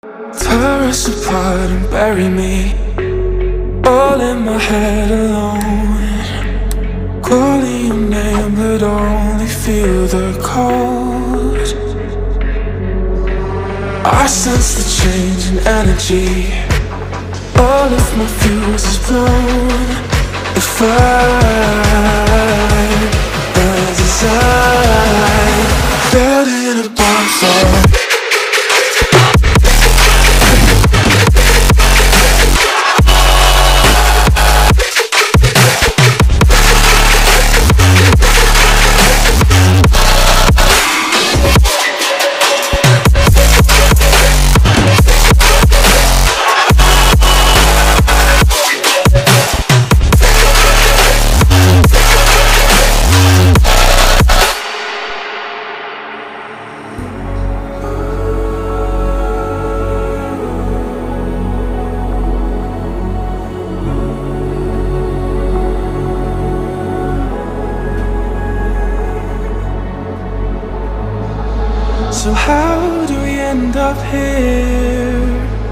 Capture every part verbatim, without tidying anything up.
Tear us apart and bury me all in my head alone, calling your name but only feel the cold. I sense the change in energy, all of my fuse is blown. The fire burns inside, dead in a bonfire. So how do we end up here?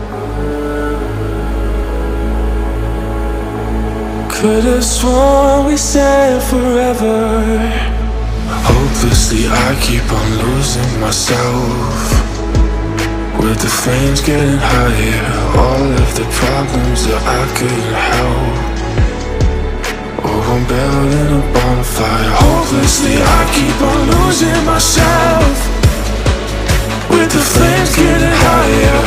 Could have sworn we said forever. Hopelessly I keep on losing myself, with the flames getting higher, all of the problems that I couldn't help. Oh, I'm building a bonfire. Hopelessly I keep on losing myself, with the flames getting higher,